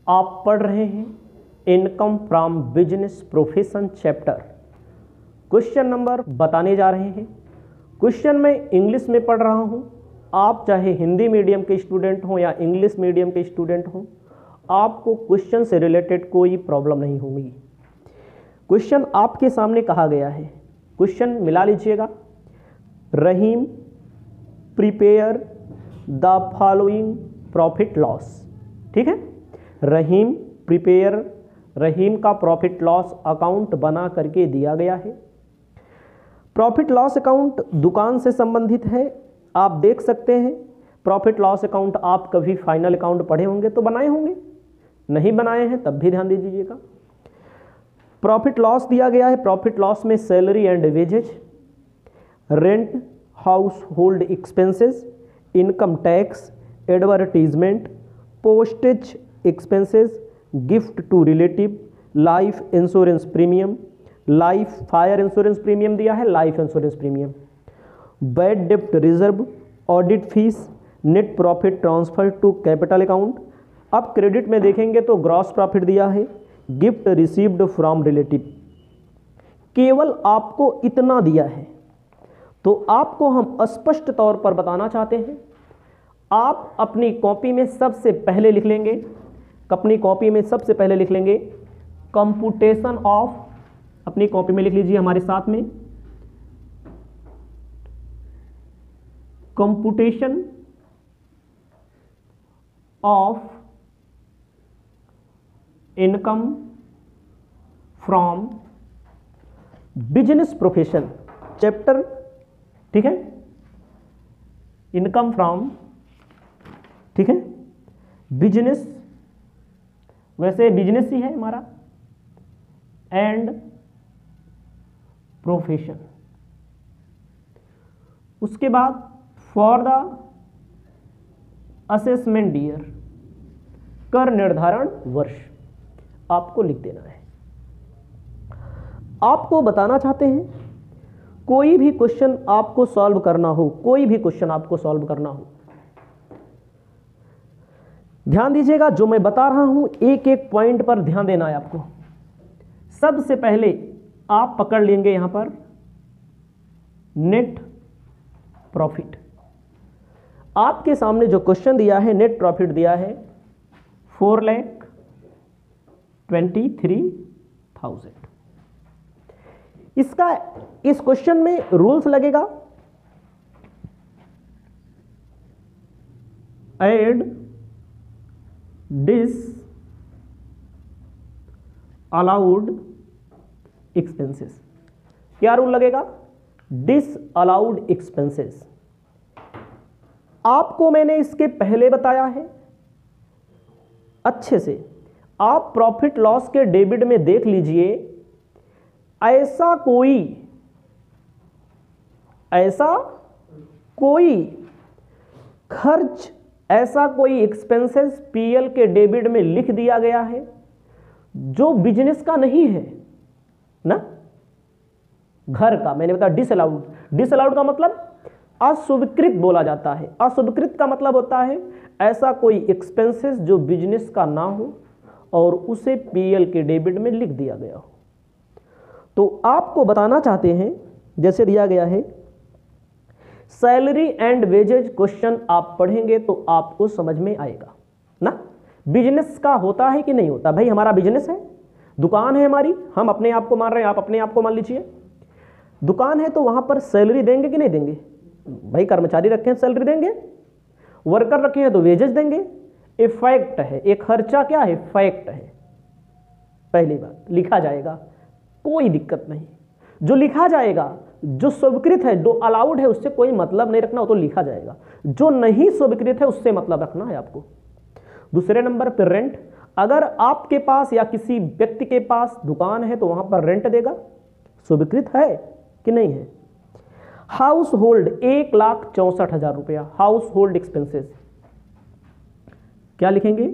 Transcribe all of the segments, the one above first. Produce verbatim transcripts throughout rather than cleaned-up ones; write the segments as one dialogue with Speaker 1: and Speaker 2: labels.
Speaker 1: आप पढ़ रहे हैं income from business profession chapter. Question number बताने जा रहे हैं। क्वेश्चन मैं इंग्लिश में पढ़ रहा हूं। आप चाहे हिंदी मीडियम के स्टूडेंट हों या इंग्लिश मीडियम के स्टूडेंट हों, आपको क्वेश्चन से रिलेटेड कोई प्रॉब्लम नहीं होगी। क्वेश्चन आपके सामने कहा गया है, क्वेश्चन मिला लीजिएगा। Rahim prepare the following profit loss. ठीक है, रहीम प्रिपेयर, रहीम का प्रॉफिट लॉस अकाउंट बना करके दिया गया है। प्रॉफिट लॉस अकाउंट दुकान से संबंधित है। आप देख सकते हैं प्रॉफिट लॉस अकाउंट आप कभी फाइनल अकाउंट पढ़े होंगे तो बनाए होंगे, नहीं बनाए हैं तब भी ध्यान दे दीजिएगा। प्रॉफिट लॉस दिया गया है। प्रॉफिट लॉस में salary and wages, rent, house hold expenses, income tax, advertisement, postage expenses, gift to relative, life insurance premium, life fire insurance premium दिया है, लाइफ इंश्योरेंस प्रीमियम, बैड डेप्ट reserve, audit fees, net profit transfer to capital account. अब credit में देखेंगे तो gross profit दिया है, gift received from relative. केवल आपको इतना दिया है तो आपको हम स्पष्ट तौर पर बताना चाहते हैं। आप अपनी कॉपी में सबसे पहले लिख लेंगे, अपनी कॉपी में सबसे पहले लिख लेंगे कंप्यूटेशन ऑफ, अपनी कॉपी में लिख लीजिए हमारे साथ में, computation of income from business profession chapter. ठीक है, इनकम फ्रॉम, ठीक है, बिजनेस, वैसे बिजनेस ही है हमारा, एंड प्रोफेशन। उसके बाद फॉर द असेसमेंट ईयर, कर निर्धारण वर्ष आपको लिख देना है। आपको बताना चाहते हैं कोई भी क्वेश्चन आपको सॉल्व करना हो, कोई भी क्वेश्चन आपको सॉल्व करना हो, ध्यान दीजिएगा जो मैं बता रहा हूं एक एक पॉइंट पर ध्यान देना है आपको। सबसे पहले आप पकड़ लेंगे यहां पर नेट प्रॉफिट। आपके सामने जो क्वेश्चन दिया है, नेट प्रॉफिट दिया है four lakh twenty three thousand. इसका इस क्वेश्चन में रूल्स लगेगा, एड डिस अलाउड एक्सपेंसेस। क्या रूल लगेगा? Disallowed expenses. आपको मैंने इसके पहले बताया है अच्छे से। आप प्रॉफिट लॉस के डेबिट में देख लीजिए, ऐसा कोई ऐसा कोई खर्च, ऐसा कोई एक्सपेंसेस पीएल के डेबिट में लिख दिया गया है जो बिजनेस का नहीं है ना, घर का। मैंने बताया डिसअलाउड। डिसअलाउड का मतलब अस्वीकृत बोला जाता है। अस्वीकृत का मतलब होता है ऐसा कोई एक्सपेंसेस जो बिजनेस का ना हो और उसे पीएल के डेबिट में लिख दिया गया हो। तो आपको बताना चाहते हैं, जैसे दिया गया है सैलरी एंड वेजेज, क्वेश्चन आप पढ़ेंगे तो आपको समझ में आएगा ना। बिजनेस का होता है कि नहीं होता? भाई हमारा बिजनेस है, दुकान है हमारी, हम अपने आप को मान रहे हैं, आप अपने आप को मान लीजिए। दुकान है तो वहां पर सैलरी देंगे कि नहीं देंगे? भाई कर्मचारी रखे हैं सैलरी देंगे, वर्कर रखे हैं तो वेजेस देंगे। ए फैक्ट है, एक खर्चा क्या है? फैक्ट है। पहली बात लिखा जाएगा, कोई दिक्कत नहीं। जो लिखा जाएगा, जो स्वीकृत है, जो अलाउड है, उससे कोई मतलब नहीं रखना, वो तो लिखा जाएगा। जो नहीं स्वीकृत है उससे मतलब रखना है आपको। दूसरे नंबर पर रेंट। अगर आपके पास या किसी व्यक्ति के पास दुकान है तो वहां पर रेंट देगा, स्वीकृत है कि नहीं है। हाउस होल्ड, एक लाख चौसठ हजार रुपया हाउस होल्ड एक्सपेंसेस। क्या लिखेंगे?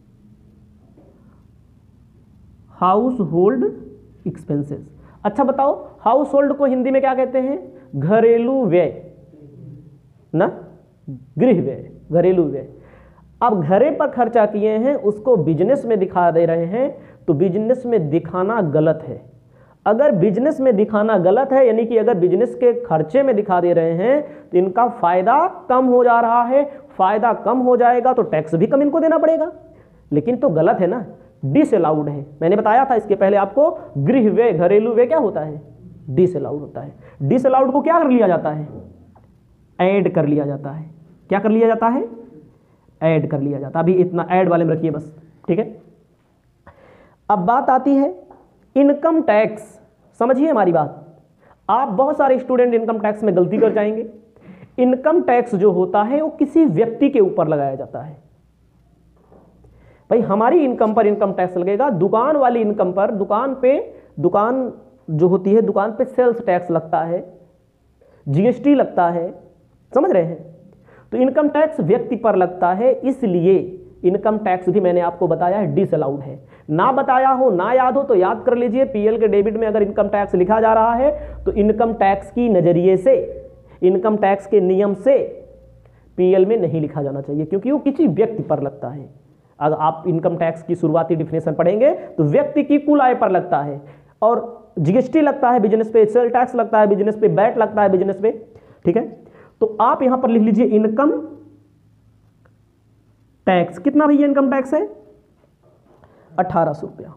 Speaker 1: House hold expenses. अच्छा बताओ, हाउस होल्ड को हिंदी में क्या कहते हैं? घरेलू व्यय ना, गृह व्यय, घरेलू व्यय। अब घरे पर खर्चा किए हैं उसको बिजनेस में दिखा दे रहे हैं, तो बिजनेस में दिखाना गलत है। अगर बिजनेस में दिखाना गलत है, यानी कि अगर बिजनेस के खर्चे में दिखा दे रहे हैं तो इनका फायदा कम हो जा रहा है, फायदा कम हो जाएगा तो टैक्स भी कम इनको देना पड़ेगा, लेकिन तो गलत है ना, डिसअलाउड है। मैंने बताया था इसके पहले आपको, गृह व्यय घरेलू व्यय क्या होता है, डिसअलाउड होता है। डिसअलाउड को क्या कर लिया जाता है, ऐड कर लिया जाता है। क्या कर लिया जाता है, ऐड कर लिया जाता है। अभी इतना ऐड वाले में रखिए बस, ठीक है। अब बात आती है इनकम टैक्स, समझिए हमारी बात। आप बहुत सारे स्टूडेंट इनकम टैक्स में गलती कर जाएंगे। इनकम टैक्स जो होता है वो किसी व्यक्ति के ऊपर लगाया जाता है। भाई हमारी इनकम पर इनकम टैक्स लगेगा, दुकान वाली इनकम पर, दुकान पे, दुकान जो होती है दुकान पे सेल्स टैक्स लगता है, जीएसटी लगता है, समझ रहे हैं। तो इनकम टैक्स व्यक्ति पर लगता है, इसलिए इनकम टैक्स भी मैंने आपको बताया है डिसअलाउड है। ना बताया हो, ना याद हो तो याद कर लीजिए, पीएल के डेबिट में अगर इनकम टैक्स लिखा जा रहा है तो इनकम टैक्स की नजरिए से, इनकम टैक्स के नियम से पीएल में नहीं लिखा जाना चाहिए, क्योंकि वो किसी व्यक्ति पर लगता है। अगर आप इनकम टैक्स की शुरुआती डिफिनेशन पढ़ेंगे तो व्यक्ति की कुल आय पर लगता है, और जीएसटी लगता है बिजनेस पे, सेल टैक्स लगता है बिजनेस पे, वैट लगता है बिजनेस पे, ठीक है। तो आप यहां पर लिख लीजिए इनकम टैक्स, कितना भैया इनकम टैक्स है, अठारह सौ रुपया।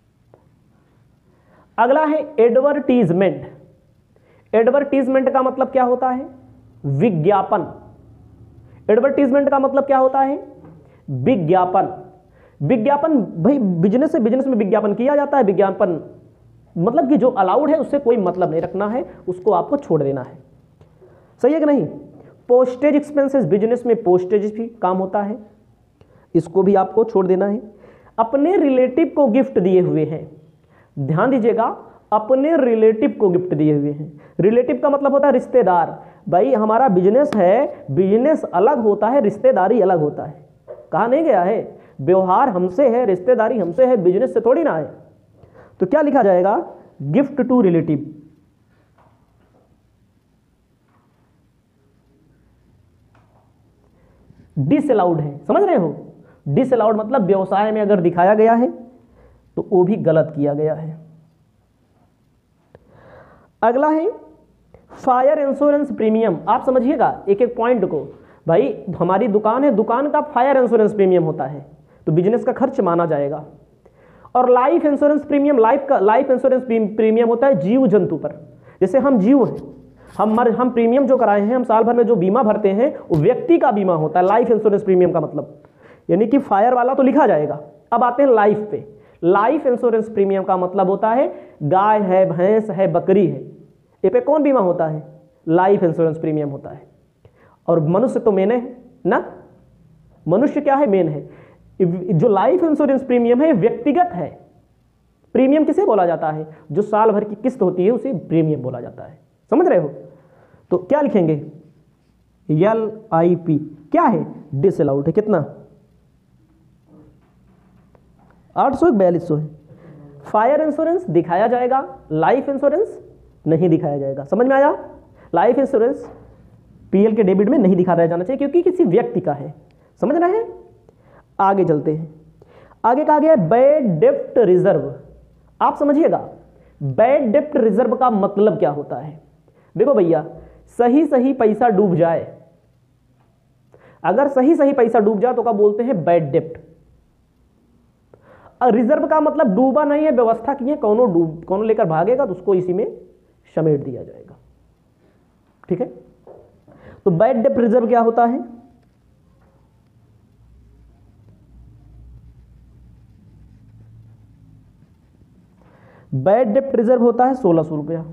Speaker 1: अगला है एडवर्टीजमेंट। एडवर्टीजमेंट का मतलब क्या होता है, विज्ञापन। एडवर्टीजमेंट का मतलब क्या होता है, विज्ञापन। विज्ञापन भाई बिजनेस से बिजनेस में विज्ञापन किया जाता है। विज्ञापन मतलब कि जो अलाउड है उससे कोई मतलब नहीं रखना है, उसको आपको छोड़ देना है, सही है कि नहीं। पोस्टेज एक्सपेंसेस, बिजनेस में पोस्टेज भी काम होता है, इसको भी आपको छोड़ देना है। अपने रिलेटिव को गिफ्ट दिए हुए हैं, ध्यान दीजिएगा, अपने रिलेटिव को गिफ्ट दिए हुए हैं। रिलेटिव का मतलब होता है रिश्तेदार। भाई हमारा बिजनेस है, बिजनेस अलग होता है, रिश्तेदारी अलग होता है। कहा नहीं गया है, व्यवहार हमसे है, रिश्तेदारी हमसे है, बिजनेस से थोड़ी ना है। तो क्या लिखा जाएगा, गिफ्ट टू रिलेटिव। डिसअलाउड है, समझ रहे हो। डिसअलाउड मतलब व्यवसाय में अगर दिखाया गया है तो वो भी गलत किया गया है। अगला है फायर इंश्योरेंस प्रीमियम। आप समझिएगा एक एक पॉइंट को। भाई हमारी दुकान है, दुकान का फायर इंश्योरेंस प्रीमियम होता है तो बिजनेस का खर्च माना जाएगा। और लाइफ इंश्योरेंस प्रीमियम, लाइफ का लाइफ इंश्योरेंस प्रीमियम होता है जीव जंतु पर। जैसे हम जीव हैं, हम मर हम प्रीमियम जो कराए हैं, हम साल भर में जो बीमा भरते हैं वो व्यक्ति का बीमा होता है। लाइफ इंश्योरेंस प्रीमियम का मतलब, यानी कि फायर वाला तो लिखा जाएगा। अब आते हैं लाइफ पे। लाइफ इंश्योरेंस प्रीमियम का मतलब होता है गाय है, भैंस है, बकरी है, ये पे कौन बीमा होता है, लाइफ इंश्योरेंस प्रीमियम होता है। और मनुष्य तो मेन है ना, मनुष्य क्या है, मेन है। जो लाइफ इंश्योरेंस प्रीमियम है व्यक्तिगत है। प्रीमियम किसे बोला जाता है, जो साल भर की किस्त होती है उसे प्रीमियम बोला जाता है, समझ रहे हो। तो क्या लिखेंगे, एल आई पी क्या है, डिसअलाउड है। कितना, आठ सौ बयालीस सौ है। फायर इंश्योरेंस दिखाया जाएगा, लाइफ इंश्योरेंस नहीं दिखाया जाएगा। समझ में आया। लाइफ इंश्योरेंस पीएल के डेबिट में नहीं दिखाया जाना चाहिए क्योंकि किसी व्यक्ति का है, समझ रहे हैं। आगे चलते हैं। आगे कहा गया बैड डेप्ट रिजर्व। आप समझिएगा बैड डेप्ट रिजर्व का मतलब क्या होता है। देखो भैया, सही सही पैसा डूब जाए, अगर सही सही पैसा डूब जाए तो क्या बोलते हैं, बैड डेप्ट। रिजर्व का मतलब डूबा नहीं है, व्यवस्था की है, कौनो डूब कौनो लेकर भागेगा तो उसको इसी में समेट दिया जाएगा, ठीक है। तो बैड डेप्ट रिजर्व क्या होता है, बैड डेप्ट रिजर्व होता है सोलह सौ रुपया।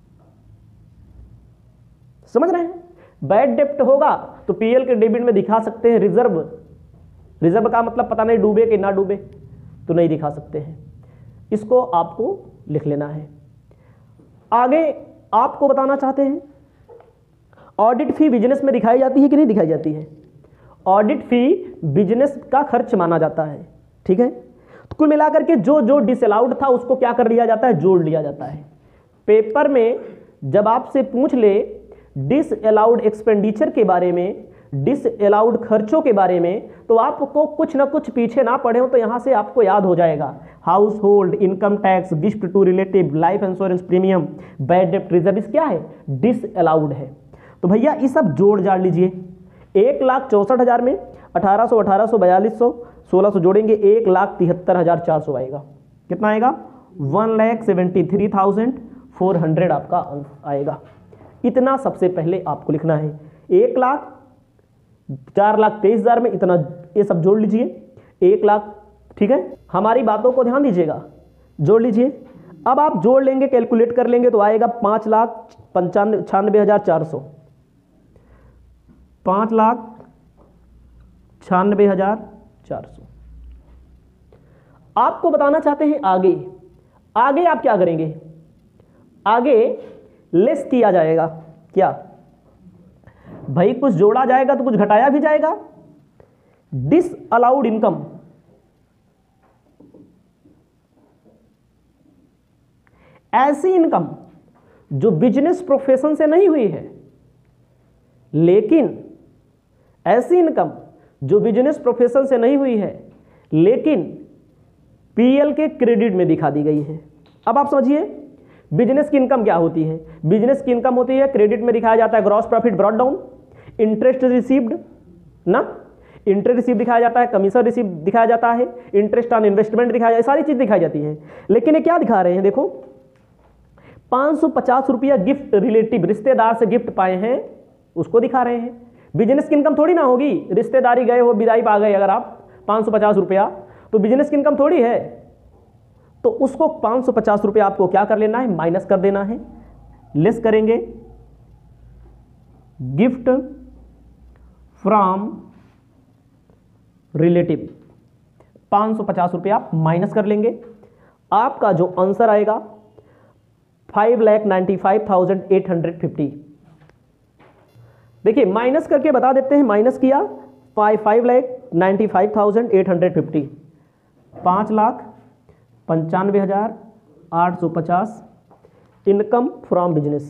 Speaker 1: समझ रहे हैं। बैड डेप्ट होगा तो पीएल के डेबिट में दिखा सकते हैं रिजर्व। रिजर्व का मतलब पता नहीं डूबे कि ना डूबे, तो नहीं दिखा सकते हैं, इसको आपको लिख लेना है। आगे आपको बताना चाहते हैं ऑडिट फी बिजनेस में दिखाई जाती है कि नहीं दिखाई जाती है। ऑडिट फी बिजनेस का खर्च माना जाता है, ठीक है। तो कुल मिलाकर के जो जो डिसअलाउड था उसको क्या कर लिया जाता है, जोड़ लिया जाता है। पेपर में जब आपसे पूछ ले डिसअलाउड एक्सपेंडिचर के बारे में, डिस अलाउड खर्चों के बारे में, तो आपको कुछ ना कुछ पीछे ना पड़े हो तो यहां से आपको याद हो जाएगा। House hold income tax, gift to relative, life insurance premium, bad डेप्ट रिजर्व, क्या है? डिस अलाउड है। तो भैया ये सब जोड़ जाड़ लीजिए। एक लाख चौसठ हजार में अठारह सौ अठारह सौ बयालीस सौ सोलह सौ जोड़ेंगे, एक लाख तिहत्तर हजार चार सौ आएगा। कितना आएगा? One lakh seventy three thousand four hundred आपका आएगा। इतना सबसे पहले आपको लिखना है। एक लाख चार लाख तेईस हजार में इतना, ये सब जोड़ लीजिए। एक लाख, ठीक है, हमारी बातों को ध्यान दीजिएगा, जोड़ लीजिए। अब आप जोड़ लेंगे, कैलकुलेट कर लेंगे तो आएगा पांच लाख पंचानवे छियानवे हजार चार सौ पांच लाख छियानवे हजार चार सौ। आपको बताना चाहते हैं आगे, आगे आप क्या करेंगे? आगे लेस किया जाएगा। क्या भाई? कुछ जोड़ा जाएगा तो कुछ घटाया भी जाएगा। डिस अलाउड इनकम, ऐसी इनकम जो बिजनेस प्रोफेशन से नहीं हुई है, लेकिन ऐसी इनकम जो बिजनेस प्रोफेशन से नहीं हुई है लेकिन पीएल के क्रेडिट में दिखा दी गई है। अब आप समझिए बिजनेस की इनकम क्या होती है। बिजनेस की इनकम होती है, क्रेडिट में दिखाया जाता है gross profit brought down, interest received ना, इंटरेस्ट रिसीव दिखाया जाता है, कमीशन रिसीव दिखाया जाता है, इंटरेस्ट ऑन इन्वेस्टमेंट दिखाया जाता है, सारी चीज दिखाई जाती है। लेकिन ये क्या दिखा रहे हैं? देखो, पांच सौ पचास रुपया गिफ्ट रिलेटिव, रिश्तेदार से गिफ्ट पाए हैं, उसको दिखा रहे हैं। बिजनेस की इनकम थोड़ी ना होगी, रिश्तेदारी गए हो, विदाई पा गए अगर आप पांच सौ पचास रुपया, तो बिजनेस की इनकम थोड़ी है। तो उसको पांच सौ पचास रुपया आपको क्या कर लेना है? माइनस कर देना है। लेस करेंगे गिफ्ट फ्रॉम रिलेटिव, पांच सौ पचास रुपया माइनस कर लेंगे। आपका जो आंसर आएगा five lakh ninety five thousand eight hundred fifty. देखिए माइनस करके बता देते हैं, माइनस किया five five lakh ninety five thousand eight hundred fifty, पाँच लाख पंचानवे हजार आठ सौ पचास इनकम फ्रॉम बिजनेस।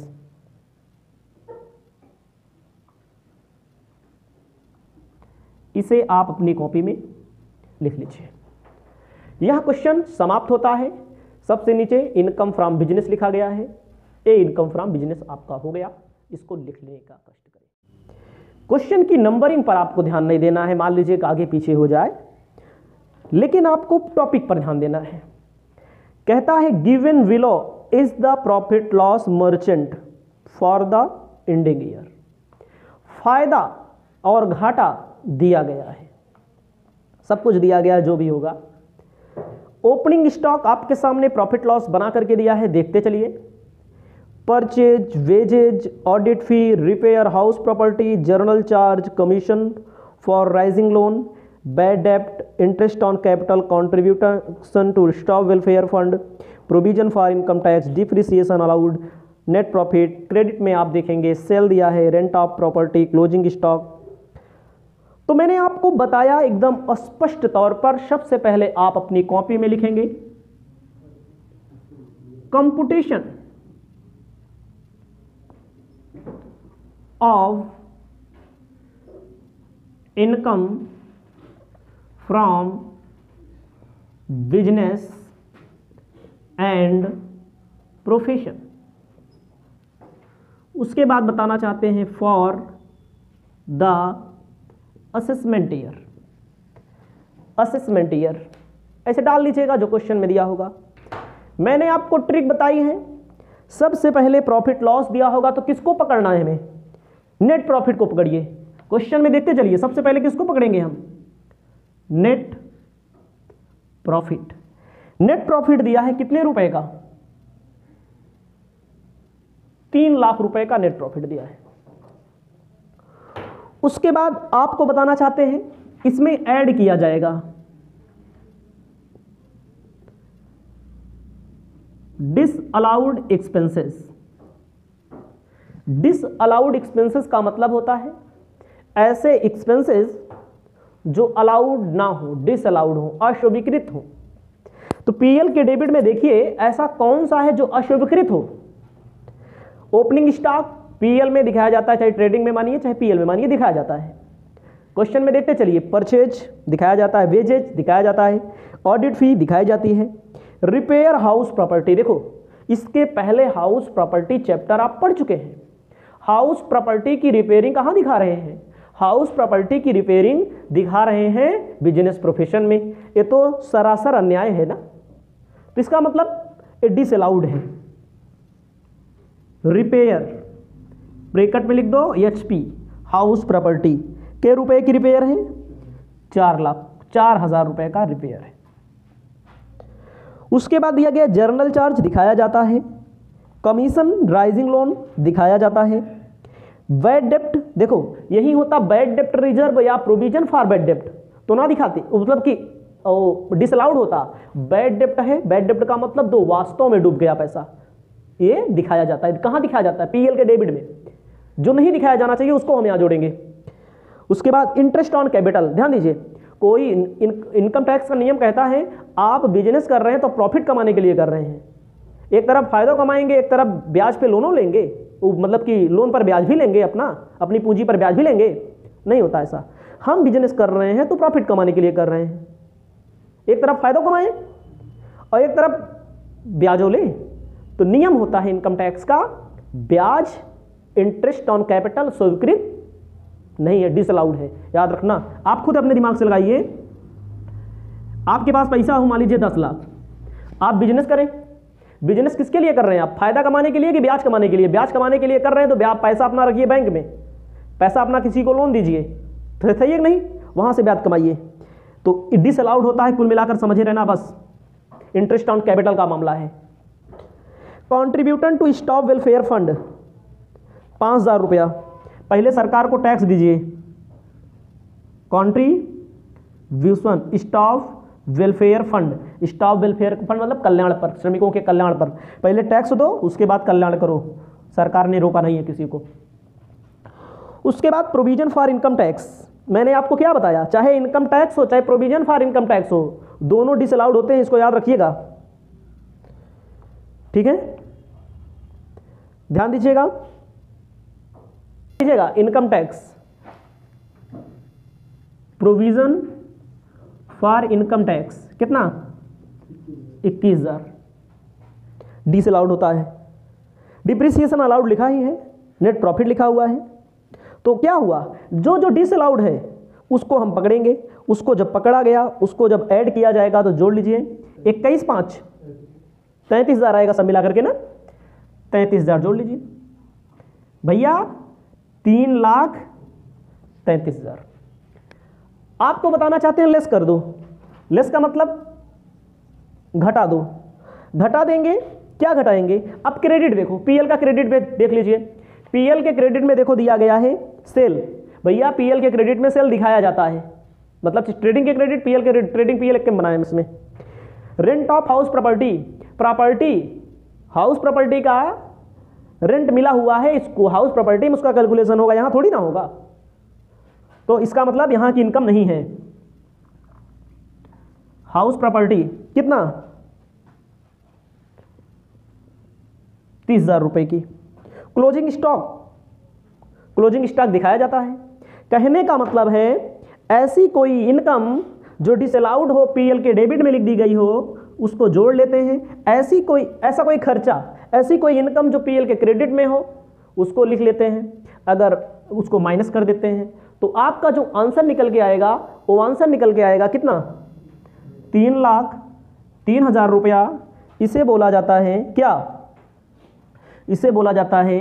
Speaker 1: इसे आप अपनी कॉपी में लिख लीजिए। यह क्वेश्चन समाप्त होता है। सबसे नीचे इनकम फ्रॉम बिजनेस लिखा गया है, ए इनकम फ्रॉम बिजनेस आपका हो गया। इसको लिखने का कष्ट करें। क्वेश्चन की नंबरिंग पर आपको ध्यान नहीं देना है, मान लीजिए कि आगे पीछे हो जाए, लेकिन आपको टॉपिक पर ध्यान देना है। कहता है given below is the profit loss merchant for the ending year. फायदा और घाटा दिया गया है, सब कुछ दिया गया जो भी होगा। ओपनिंग स्टॉक आपके सामने प्रॉफिट लॉस बना करके दिया है, देखते चलिए। Purchase, wages, audit fee, repair house property, journal charge, commission for raising loan, bad डेप्ट, interest on capital, contribution to staff welfare fund, provision for income tax, depreciation allowed, net profit. Credit में आप देखेंगे sale दिया है, rent of property, closing stock. तो मैंने आपको बताया एकदम स्पष्ट तौर पर। सबसे पहले आप अपनी कॉपी में लिखेंगे computation of income from business and profession. उसके बाद बताना चाहते हैं for the assessment year. Assessment year ऐसे डाल लीजिएगा जो क्वेश्चन में दिया होगा। मैंने आपको ट्रिक बताई है। सबसे पहले प्रॉफिट लॉस दिया होगा तो किसको पकड़ना है हमें? नेट प्रॉफिट को पकड़िए। क्वेश्चन में देखते चलिए, सबसे पहले किसको पकड़ेंगे हम? Net profit. नेट प्रॉफिट दिया है कितने रुपए का? तीन लाख रुपए का नेट प्रॉफिट दिया है। उसके बाद आपको बताना चाहते हैं इसमें ऐड किया जाएगा डिसअलाउड एक्सपेंसेस। डिसअलाउड एक्सपेंसेस का मतलब होता है ऐसे एक्सपेंसेस जो अलाउड ना हो, डिसअलाउड हो, अस्वीकृत हो। तो पीएल के डेबिट में देखिए ऐसा कौन सा है जो अस्वीकृत हो? ओपनिंग स्टॉक पीएल में दिखाया जाता है, चाहे ट्रेडिंग में मानिए चाहे पीएल में मानिए दिखाया जाता है। क्वेश्चन में देखते चलिए, परचेज दिखाया जाता है, वेजेज दिखाया जाता है, ऑडिट फी दिखाई जाती है, रिपेयर हाउस प्रॉपर्टी। देखो इसके पहले हाउस प्रॉपर्टी चैप्टर आप पढ़ चुके हैं। हाउस प्रॉपर्टी की रिपेयरिंग कहाँ दिखा रहे हैं? हाउस प्रॉपर्टी की रिपेयरिंग दिखा रहे हैं बिजनेस प्रोफेशन में। ये तो सरासर अन्याय है ना। तो इसका मतलब ये डिसअलाउड है। रिपेयर ब्रैकेट में लिख दो एच पी, हाउस प्रॉपर्टी के रुपए की रिपेयर है, चार लाख चार हजार रुपए का रिपेयर है। उसके बाद दिया गया जर्नल चार्ज दिखाया जाता है, कमीशन राइजिंग लोन दिखाया जाता है, बैड डेप्ट। देखो यही होता बैड डेप्ट रिजर्व या प्रोविजन फॉर बैड डेप्ट, तो ना दिखाते, मतलब कि डिसअलाउड होता। बैड डेप्ट है, बैड डेप्ट का मतलब दो वास्तव में डूब गया पैसा, ये दिखाया जाता है। कहाँ दिखाया जाता है? पीएल के डेबिट में। जो नहीं दिखाया जाना चाहिए उसको हम यहाँ जोड़ेंगे। उसके बाद इंटरेस्ट ऑन कैपिटल, ध्यान दीजिए, कोई इन, इन, इनकम टैक्स का नियम कहता है आप बिजनेस कर रहे हैं तो प्रॉफिट कमाने के लिए कर रहे हैं। एक तरफ फायदा कमाएंगे, एक तरफ ब्याज पे लोनों लेंगे, मतलब कि लोन पर ब्याज भी लेंगे, अपना अपनी पूंजी पर ब्याज भी लेंगे। नहीं होता ऐसा। हम बिजनेस कर रहे हैं तो प्रॉफिट कमाने के लिए कर रहे हैं। एक तरफ फायदा कमाएं और एक तरफ ब्याजों ले। तो नियम होता है इनकम टैक्स का, ब्याज इंटरेस्ट ऑन कैपिटल स्वीकृत नहीं है, डिसअलाउड है। याद रखना, आप खुद अपने दिमाग से लगाइए। आपके पास पैसा हो मान लीजिए दस लाख, आप बिजनेस करें। बिजनेस किसके लिए कर रहे हैं आप? फायदा कमाने के लिए कि ब्याज कमाने के लिए? ब्याज कमाने के लिए कर रहे हैं तो ब्याज पैसा अपना रखिए बैंक में, पैसा अपना किसी को लोन दीजिए, तो सही है कि नहीं? वहां से ब्याज कमाइए। तो डिसअलाउड होता है, कुल मिलाकर समझे रहना बस। इंटरेस्ट ऑन कैपिटल का मामला है। Contribution to staff welfare fund पाँच हजार रुपया, पहले सरकार को टैक्स दीजिए। Contribution staff welfare fund, staff welfare fund मतलब कल्याण पर, श्रमिकों के कल्याण पर पहले टैक्स दो, उसके बाद कल्याण करो। सरकार ने रोका नहीं है किसी को। उसके बाद प्रोविजन फॉर इनकम टैक्स, मैंने आपको क्या बताया, चाहे इनकम टैक्स हो चाहे प्रोविजन फॉर इनकम टैक्स हो, दोनों डिसअलाउड होते हैं, इसको याद रखिएगा। ठीक है, ध्यान दीजिएगा दीजिएगा income tax, provision for income tax कितना? इक्कीस हजार डिसअलाउड होता है। डिप्रिसिएशन अलाउड लिखा ही है, नेट प्रॉफिट लिखा हुआ है। तो क्या हुआ, जो जो डिसअलाउड है उसको हम पकड़ेंगे, उसको जब पकड़ा गया उसको जब ऐड किया जाएगा तो जोड़ लीजिए। इक्कीस पाँच तैंतीस हजार आएगा सब मिला करके ना, तैंतीस हजार जोड़ लीजिए भैया, तीन लाख तैंतीस हजार। आपको बताना चाहते हैं लेस कर दो, लेस का मतलब घटा दो, घटा देंगे। क्या घटाएंगे? अब क्रेडिट देखो, पीएल का क्रेडिट में देख लीजिए, पीएल के क्रेडिट में देखो दिया गया है सेल। भैया पीएल के क्रेडिट में सेल दिखाया जाता है, मतलब ट्रेडिंग के क्रेडिट पीएल के ट्रेडिंग पीएल के बनाए इसमें। Rent of house property, property house property का रेंट मिला हुआ है इसको, हाउस प्रॉपर्टी में उसका कैलकुलेशन होगा, यहां थोड़ी ना होगा। तो इसका मतलब यहां की इनकम नहीं है। हाउस प्रॉपर्टी कितना? तीस हजार रुपए की। क्लोजिंग स्टॉक, क्लोजिंग स्टॉक दिखाया जाता है। कहने का मतलब है ऐसी कोई इनकम जो डिसअलाउड हो, पीएल के डेबिट में लिख दी गई हो, उसको जोड़ लेते हैं। ऐसी कोई ऐसा कोई खर्चा, ऐसी कोई इनकम जो पीएल के क्रेडिट में हो उसको लिख लेते हैं, अगर उसको माइनस कर देते हैं तो आपका जो आंसर निकल के आएगा वो आंसर निकल के आएगा कितना? तीन लाख तीन हजार रुपया। इसे बोला जाता है क्या? इसे बोला जाता है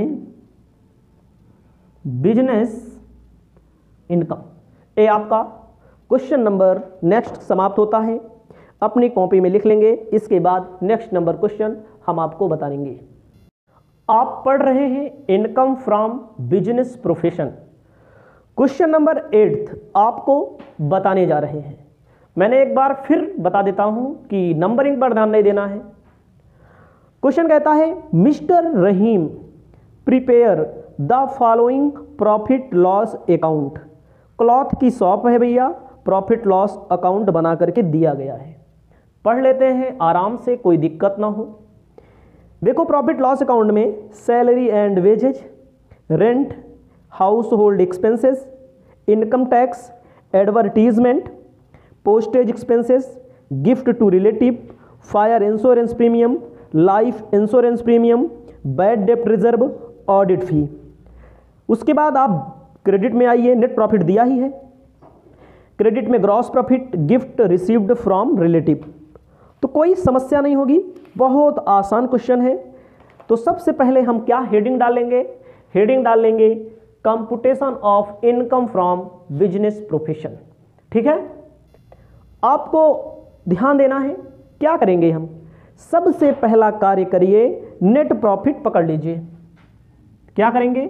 Speaker 1: बिजनेस इनकम। ये आपका क्वेश्चन नंबर नेक्स्ट समाप्त होता है। अपनी कॉपी में लिख लेंगे, इसके बाद नेक्स्ट नंबर क्वेश्चन हम आपको बताएंगे। आप पढ़ रहे हैं income from business profession. Question number eighth आपको बताने जा रहे हैं। मैंने एक बार फिर बता देता हूं कि नंबरिंग पर ध्यान नहीं देना है। क्वेश्चन कहता है mister Rahim prepare the following profit loss account. Cloth की शॉप है भैया, प्रॉफिट लॉस अकाउंट बना करके दिया गया है। पढ़ लेते हैं आराम से, कोई दिक्कत ना हो। देखो प्रॉफिट लॉस अकाउंट में salary and wages, rent, house hold expenses, income tax, advertisement, postage expenses, gift to relative, fire insurance premium, life insurance premium, bad डेप्ट रिजर्व, ऑडिट फी। उसके बाद आप क्रेडिट में आइए, नेट प्रॉफिट दिया ही है। Credit में gross profit, gift received from relative. तो कोई समस्या नहीं होगी, बहुत आसान क्वेश्चन है। तो सबसे पहले हम क्या हेडिंग डालेंगे? हेडिंग डालेंगे computation of income from business profession. ठीक है, आपको ध्यान देना है। क्या करेंगे हम? सबसे पहला कार्य करिए, नेट प्रॉफिट पकड़ लीजिए। क्या करेंगे?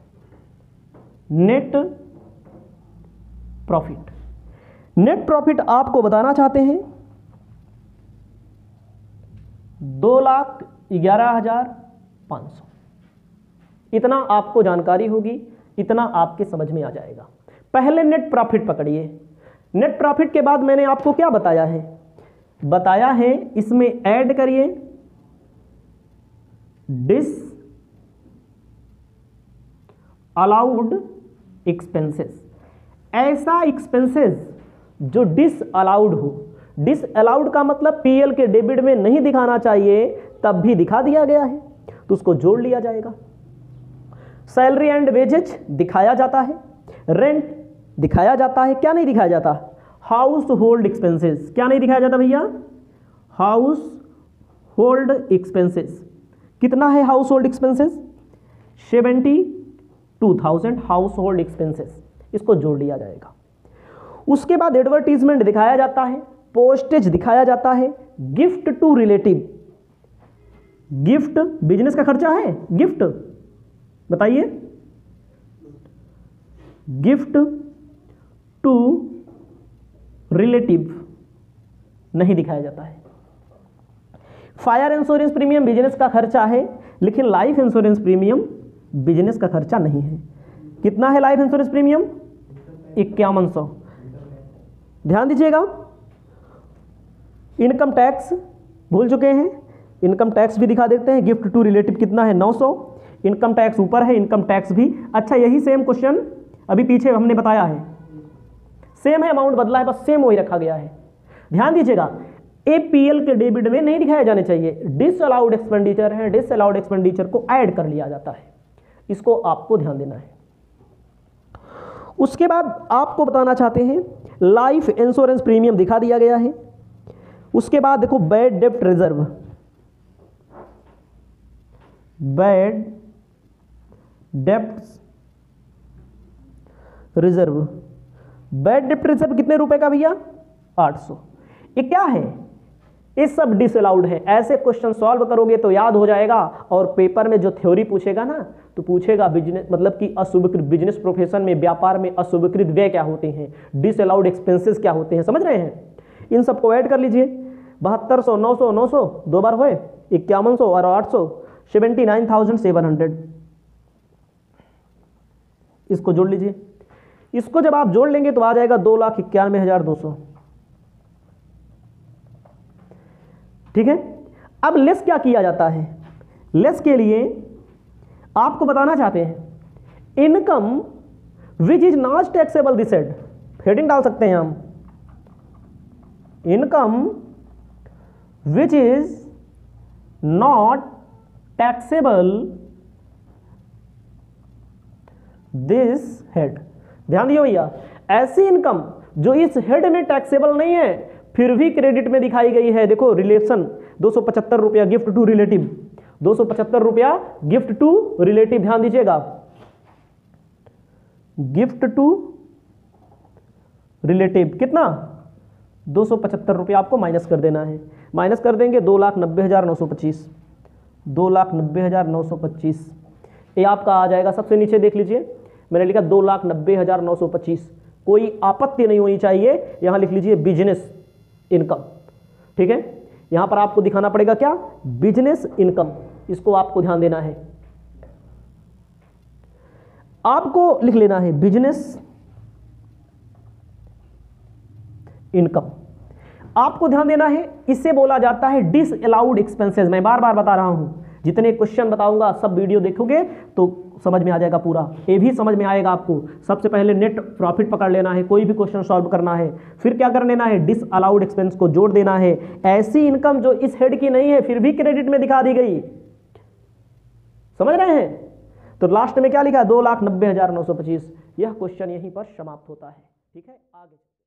Speaker 1: Net profit. नेट प्रॉफिट आपको बताना चाहते हैं दो लाख ग्यारह हजार पाँच सौ। इतना आपको जानकारी होगी, इतना आपके समझ में आ जाएगा। पहले नेट प्रॉफिट पकड़िए। नेट प्रॉफिट के बाद मैंने आपको क्या बताया है? बताया है इसमें ऐड करिए डिस अलाउड एक्सपेंसेस। ऐसा एक्सपेंसेस जो डिस अलाउड हो। डिस अलाउड का मतलब पीएल के डेबिट में नहीं दिखाना चाहिए, तब भी दिखा दिया गया है तो उसको जोड़ लिया जाएगा। सैलरी एंड वेजेज दिखाया जाता है, रेंट दिखाया जाता है, क्या नहीं दिखाया जाता? House hold expenses. क्या नहीं दिखाया जाता भैया? House hold expenses. कितना है house hold expenses? Seventy two thousand house hold expenses, इसको जोड़ लिया जाएगा। उसके बाद एडवर्टीजमेंट दिखाया जाता है, पोस्टेज दिखाया जाता है, gift to relative. Gift business का खर्चा है, गिफ्ट बताइए। गिफ्ट टू रिलेटिव नहीं दिखाया जाता है। फायर इंश्योरेंस प्रीमियम बिजनेस का खर्चा है, लेकिन लाइफ इंश्योरेंस प्रीमियम बिजनेस का खर्चा नहीं है। कितना है लाइफ इंश्योरेंस प्रीमियम? इक्यावन सौ। ध्यान दीजिएगा। इनकम टैक्स भूल चुके हैं, इनकम टैक्स भी दिखा देते हैं। गिफ्ट टू रिलेटिव कितना है? नौ सौ। इनकम टैक्स ऊपर है, इनकम टैक्स भी। अच्छा, यही सेम क्वेश्चन अभी पीछे हमने बताया है, सेम है, अमाउंट बदला है, बस सेम वही रखा गया है। ध्यान दीजिएगा, एपीएल के डेबिट में नहीं दिखाए जाने चाहिए। डिस अलाउड एक्सपेंडिचर है, डिस अलाउड एक्सपेंडिचर को ऐड कर लिया जाता है, इसको आपको ध्यान देना है। उसके बाद आपको बताना चाहते हैं लाइफ इंश्योरेंस प्रीमियम दिखा दिया गया है। उसके बाद देखो बैड डेप्ट रिजर्व, बैड डेप्ट रिजर्व। बैड डेप्ट रिजर्व कितने रुपए का भैया? आठ सौ। ये क्या है? ये सब डिसअलाउड है। ऐसे क्वेश्चन सॉल्व करोगे तो याद हो जाएगा, और पेपर में जो थ्योरी पूछेगा ना तो पूछेगा बिजनेस मतलब कि अस्वीकृत बिजनेस प्रोफेशन में, व्यापार में अस्वीकृत व्यय क्या होते हैं, डिसअलाउड एक्सपेंसेस क्या होते हैं, समझ रहे हैं? इन सबको ऐड कर लीजिए। बहत्तर सौ, नौ सौ, नौ सौ दो बार हुए, इक्यावन सौ और आठ सौ, seventy nine thousand seven hundred. इसको जोड़ लीजिए। इसको जब आप जोड़ लेंगे तो आ जाएगा दो लाख इक्यानवे हजार दो सौ। ठीक है, अब लेस क्या किया जाता है? लेस के लिए आपको बताना चाहते हैं income which is not taxable this head. Heading डाल सकते हैं हम, income which is not taxable this head. ध्यान दियो भैया, ऐसी इनकम जो इस हेड में टैक्सेबल नहीं है फिर भी क्रेडिट में दिखाई गई है। देखो रिलेशन दो सौ पचहत्तर रुपया गिफ्ट टू रिलेटिव, दो सौ पचहत्तर रुपया गिफ्ट टू रिलेटिव। ध्यान दीजिएगा, गिफ्ट टू रिलेटिव कितना? दो सौ पचहत्तर रुपया आपको माइनस कर देना है। माइनस कर देंगे दो लाख नब्बे हजार नौ सौ पच्चीस, दो लाख नब्बे हजार नौ सौ पच्चीस ये आपका आ जाएगा। सबसे नीचे देख लीजिए, मैंने लिखा दो लाख नब्बे हजार नौ सौ पच्चीस। कोई आपत्ति नहीं होनी चाहिए, यहां लिख लीजिए बिजनेस इनकम। ठीक है, यहां पर आपको दिखाना पड़ेगा क्या? Business income. इसको आपको ध्यान देना है, आपको लिख लेना है बिजनेस इनकम। आपको ध्यान देना है, इससे बोला जाता है डिसअलाउड एक्सपेंसेस। मैं बार बार बता रहा हूं, जितने क्वेश्चन बताऊंगा सब वीडियो देखोगे तो समझ में आ जाएगा पूरा, ये भी समझ में आएगा आपको। सबसे पहले नेट प्रॉफिट पकड़ लेना है, कोई भी क्वेश्चन सॉल्व करना है, फिर क्या कर लेना है, डिस अलाउड एक्सपेंस को जोड़ देना है। ऐसी इनकम जो इस हेड की नहीं है फिर भी क्रेडिट में दिखा दी गई, समझ रहे हैं। तो लास्ट में क्या लिखा है, दो लाख नब्बे हजार नौ सौ पच्चीस। यह क्वेश्चन यहीं पर समाप्त होता है। ठीक है, आगे